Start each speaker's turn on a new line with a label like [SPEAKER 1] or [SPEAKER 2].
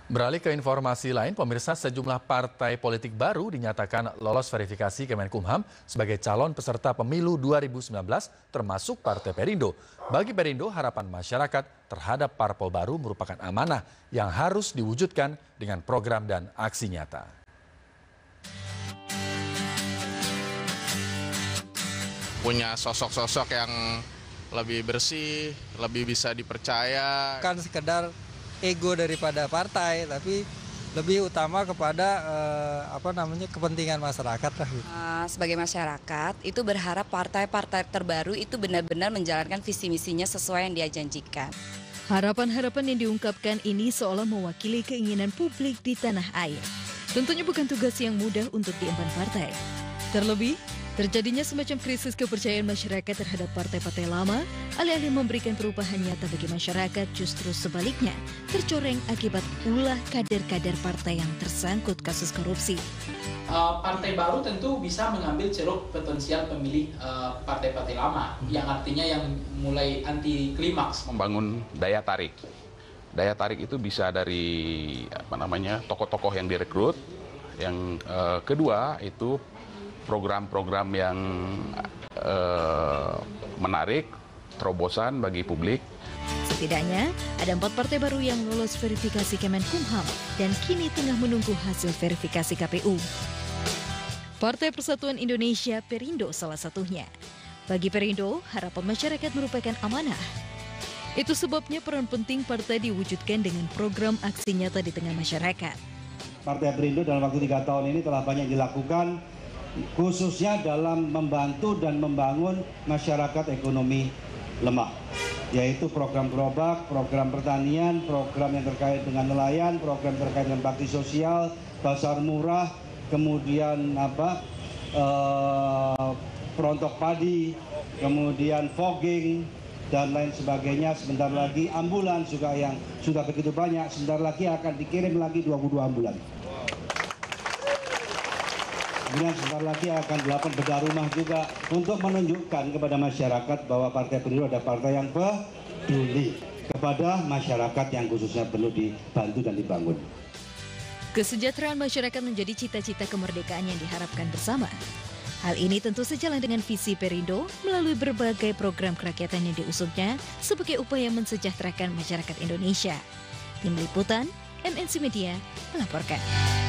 [SPEAKER 1] Beralih ke informasi lain, pemirsa, sejumlah partai politik baru dinyatakan lolos verifikasi Kemenkumham sebagai calon peserta pemilu 2019, termasuk Partai Perindo. Bagi Perindo, harapan masyarakat terhadap parpol baru merupakan amanah yang harus diwujudkan dengan program dan aksi nyata.
[SPEAKER 2] Punya sosok-sosok yang lebih bersih, lebih bisa dipercaya.
[SPEAKER 3] Kan sekedar ego daripada partai, tapi lebih utama kepada kepentingan masyarakat lah.
[SPEAKER 4] Sebagai masyarakat itu berharap partai-partai terbaru itu benar-benar menjalankan visi misinya sesuai yang dia janjikan.
[SPEAKER 5] Harapan-harapan yang diungkapkan ini seolah mewakili keinginan publik di tanah air. Tentunya bukan tugas yang mudah untuk diemban partai. Terlebih, terjadinya semacam krisis kepercayaan masyarakat terhadap partai-partai lama, alih-alih memberikan perubahan nyata bagi masyarakat, justru sebaliknya tercoreng akibat ulah kader-kader partai yang tersangkut kasus korupsi.
[SPEAKER 6] Partai baru tentu bisa mengambil ceruk potensial pemilih partai-partai lama, yang artinya yang mulai anti klimaks.
[SPEAKER 7] Membangun daya tarik. Daya tarik itu bisa dari tokoh-tokoh yang direkrut. Yang kedua itu program-program yang menarik, terobosan bagi publik.
[SPEAKER 5] Setidaknya ada 4 partai baru yang lolos verifikasi Kemenkumham dan kini tengah menunggu hasil verifikasi KPU. Partai Persatuan Indonesia Perindo salah satunya. Bagi Perindo, harapan masyarakat merupakan amanah. Itu sebabnya peran penting partai diwujudkan dengan program aksi nyata di tengah masyarakat.
[SPEAKER 8] Partai Perindo dalam waktu 3 tahun ini telah banyak dilakukan, khususnya dalam membantu dan membangun masyarakat ekonomi lemah, yaitu program gerobak, program pertanian, program yang terkait dengan nelayan, program terkait dengan bakti sosial, pasar murah, kemudian perontok padi, kemudian fogging, dan lain sebagainya. Sebentar lagi ambulans juga yang sudah begitu banyak, sebentar lagi akan dikirim lagi 22 ambulans. Kemudian sebentar lagi akan 8 bedah rumah juga untuk menunjukkan kepada masyarakat bahwa Partai Perindo ada partai yang peduli kepada masyarakat yang khususnya perlu dibantu dan dibangun.
[SPEAKER 5] Kesejahteraan masyarakat menjadi cita-cita kemerdekaan yang diharapkan bersama. Hal ini tentu sejalan dengan visi Perindo melalui berbagai program kerakyatan yang diusungnya sebagai upaya mensejahterakan masyarakat Indonesia. Tim Liputan, MNC Media melaporkan.